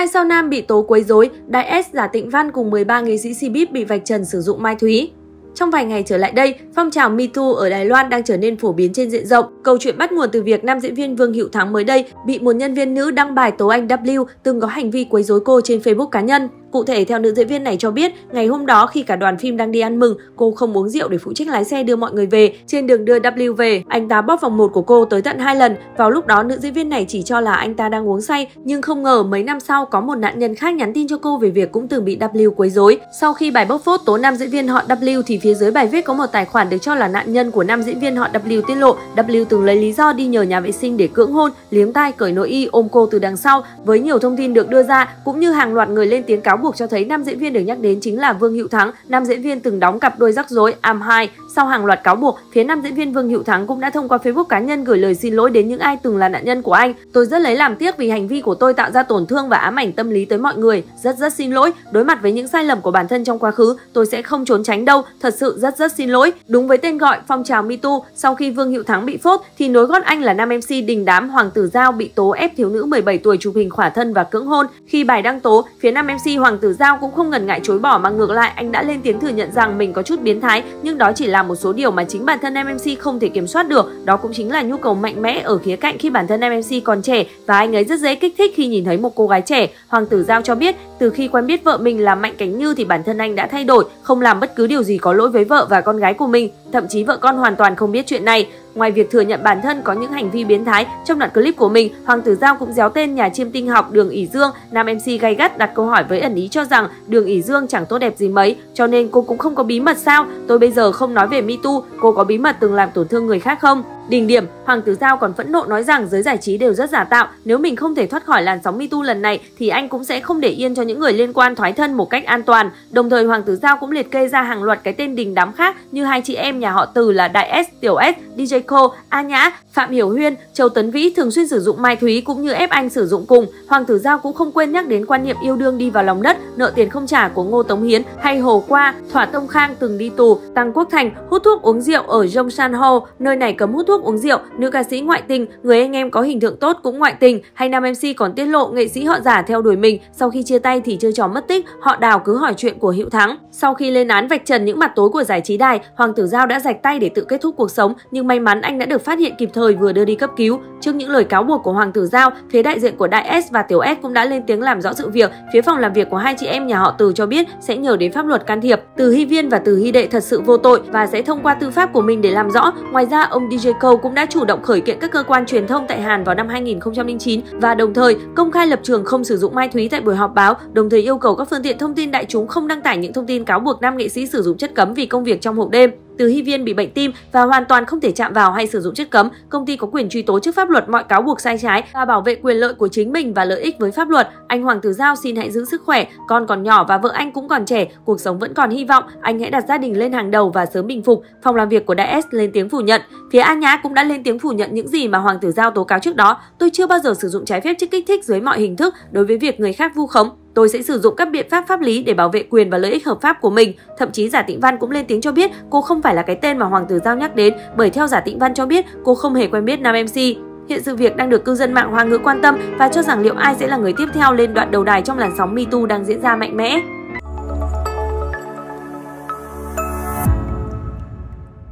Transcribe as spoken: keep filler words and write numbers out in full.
Hai sao nam bị tố quấy rối, Đài S giả Tịnh Văn cùng mười ba nghệ sĩ Cbiz bị vạch trần sử dụng mai thúy. Trong vài ngày trở lại đây, phong trào Me Too ở Đài Loan đang trở nên phổ biến trên diện rộng. Câu chuyện bắt nguồn từ việc nam diễn viên Vương Hữu Thắng mới đây bị một nhân viên nữ đăng bài tố anh W từng có hành vi quấy rối cô trên Facebook cá nhân. Cụ thể, theo nữ diễn viên này cho biết, ngày hôm đó khi cả đoàn phim đang đi ăn mừng, cô không uống rượu để phụ trách lái xe đưa mọi người về. Trên đường đưa W về, anh ta bóp vòng một của cô tới tận hai lần. Vào lúc đó, nữ diễn viên này chỉ cho là anh ta đang uống say, nhưng không ngờ mấy năm sau có một nạn nhân khác nhắn tin cho cô về việc cũng từng bị W quấy rối. Sau khi bài bóc phốt tố nam diễn viên họ W thì phía dưới bài viết có một tài khoản được cho là nạn nhân của nam diễn viên họ W tiết lộ W từng lấy lý do đi nhờ nhà vệ sinh để cưỡng hôn, liếm tai, cởi nội y, ôm cô từ đằng sau. Với nhiều thông tin được đưa ra cũng như hàng loạt người lên tiếng cáo buộc cho thấy nam diễn viên được nhắc đến chính là Vương Hữu Thắng, nam diễn viên từng đóng cặp đôi rắc rối Am hai. Sau hàng loạt cáo buộc, phía nam diễn viên Vương Hữu Thắng cũng đã thông qua Facebook cá nhân gửi lời xin lỗi đến những ai từng là nạn nhân của anh. Tôi rất lấy làm tiếc vì hành vi của tôi tạo ra tổn thương và ám ảnh tâm lý tới mọi người. Rất rất xin lỗi. Đối mặt với những sai lầm của bản thân trong quá khứ, tôi sẽ không trốn tránh đâu. Thật sự rất rất xin lỗi. Đúng với tên gọi phong trào Me Too, sau khi Vương Hữu Thắng bị phốt thì nối gót anh là nam em xê đình đám Hoàng Tử Giao bị tố ép thiếu nữ mười bảy tuổi chụp hình khỏa thân và cưỡng hôn. Khi bài đăng tố, phía nam em xê Hoàng Tử Giao cũng không ngần ngại chối bỏ mà ngược lại anh đã lên tiếng thừa nhận rằng mình có chút biến thái, nhưng đó chỉ là một số điều mà chính bản thân nam em xê không thể kiểm soát được. Đó cũng chính là nhu cầu mạnh mẽ ở khía cạnh khi bản thân nam em xê còn trẻ và anh ấy rất dễ kích thích khi nhìn thấy một cô gái trẻ. Hoàng Tử Giao cho biết, từ khi quen biết vợ mình là Mạnh Cánh Như thì bản thân anh đã thay đổi, không làm bất cứ điều gì có lỗi với vợ và con gái của mình. Thậm chí vợ con hoàn toàn không biết chuyện này. Ngoài việc thừa nhận bản thân có những hành vi biến thái, trong đoạn clip của mình, Hoàng Tử Giao cũng déo tên nhà chiêm tinh học Đường ỷ Dương. Nam em xê gay gắt đặt câu hỏi với ẩn ý cho rằng Đường ỷ Dương chẳng tốt đẹp gì mấy, cho nên cô cũng không có bí mật sao? Tôi bây giờ không nói về Me Too, cô có bí mật từng làm tổn thương người khác không? Đỉnh điểm, Hoàng Tử Giao còn phẫn nộ nói rằng giới giải trí đều rất giả tạo, nếu mình không thể thoát khỏi làn sóng Me Too lần này thì anh cũng sẽ không để yên cho những người liên quan thoái thân một cách an toàn. Đồng thời Hoàng Tử Giao cũng liệt kê ra hàng loạt cái tên đình đám khác như hai chị em nhà họ Từ là Đại S, Tiểu S, đi jay Cô, A Nhã, Phạm Hiểu Huyên, Châu Tấn Vĩ thường xuyên sử dụng mai thúy cũng như ép anh sử dụng cùng. Hoàng Tử Giao cũng không quên nhắc đến quan niệm yêu đương đi vào lòng đất, nợ tiền không trả của Ngô Tống Hiến hay Hồ Qua, Thỏa Tông Khang từng đi tù, Tăng Quốc Thành hút thuốc uống rượu ở Zhongshan Ho, nơi này cấm hút thuốc uống rượu, nữ ca sĩ ngoại tình, người anh em có hình tượng tốt cũng ngoại tình, hay nam em xê còn tiết lộ nghệ sĩ họ giả theo đuổi mình, sau khi chia tay thì chơi trò mất tích, họ Đào cứ hỏi chuyện của Hữu Thắng. Sau khi lên án vạch trần những mặt tối của giải trí đài, Hoàng Tử Giao đã rạch tay để tự kết thúc cuộc sống, nhưng may mắn anh đã được phát hiện kịp thời vừa đưa đi cấp cứu. Trước những lời cáo buộc của Hoàng Tử Giao, phía đại diện của Đại S và Tiểu S cũng đã lên tiếng làm rõ sự việc. Phía phòng làm việc của hai chị em nhà họ Từ cho biết sẽ nhờ đến pháp luật can thiệp. Từ Hy Viên và Từ Hy Đệ thật sự vô tội và sẽ thông qua tư pháp của mình để làm rõ. Ngoài ra, ông đi jay Cô cũng đã chủ động khởi kiện các cơ quan truyền thông tại Hàn vào năm hai nghìn không trăm lẻ chín và đồng thời công khai lập trường không sử dụng mai thúy tại buổi họp báo, đồng thời yêu cầu các phương tiện thông tin đại chúng không đăng tải những thông tin cáo buộc nam nghệ sĩ sử dụng chất cấm vì công việc trong hộp đêm. Từ Hy Viên bị bệnh tim và hoàn toàn không thể chạm vào hay sử dụng chất cấm. Công ty có quyền truy tố trước pháp luật mọi cáo buộc sai trái và bảo vệ quyền lợi của chính mình và lợi ích với pháp luật. Anh Hoàng Tử Giao xin hãy giữ sức khỏe, con còn nhỏ và vợ anh cũng còn trẻ, cuộc sống vẫn còn hy vọng. Anh hãy đặt gia đình lên hàng đầu và sớm bình phục. Phòng làm việc của Đại S lên tiếng phủ nhận. Phía A Nhã cũng đã lên tiếng phủ nhận những gì mà Hoàng Tử Giao tố cáo trước đó. Tôi chưa bao giờ sử dụng trái phép chất kích thích dưới mọi hình thức đối với việc người khác vu khống. Tôi sẽ sử dụng các biện pháp pháp lý để bảo vệ quyền và lợi ích hợp pháp của mình. Thậm chí Giả Tịnh Văn cũng lên tiếng cho biết cô không phải là cái tên mà Hoàng Tử Giao nhắc đến, bởi theo Giả Tịnh Văn cho biết cô không hề quen biết nam em xê. Hiện sự việc đang được cư dân mạng Hoa ngữ quan tâm và cho rằng liệu ai sẽ là người tiếp theo lên đoạn đầu đài trong làn sóng Me Too đang diễn ra mạnh mẽ.